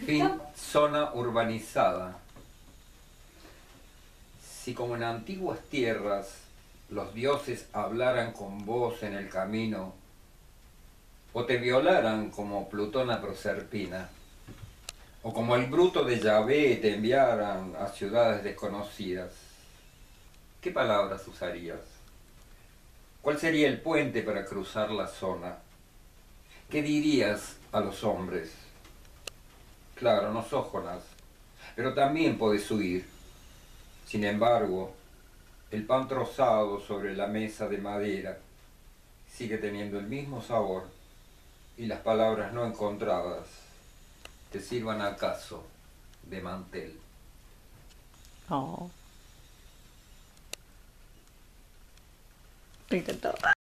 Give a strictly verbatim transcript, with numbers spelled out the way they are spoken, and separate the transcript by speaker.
Speaker 1: Fin, zona urbanizada. Si como en antiguas tierras los dioses hablaran con vos en el camino, o te violaran como Plutón a Proserpina, o como el bruto de Yahvé te enviaran a ciudades desconocidas, ¿qué palabras usarías? ¿Cuál sería el puente para cruzar la zona? ¿Qué dirías a los hombres? Claro, no sos Jonás, pero también podés huir. Sin embargo, el pan trozado sobre la mesa de madera sigue teniendo el mismo sabor y las palabras no encontradas te sirvan acaso de mantel.
Speaker 2: Oh, lo intentó.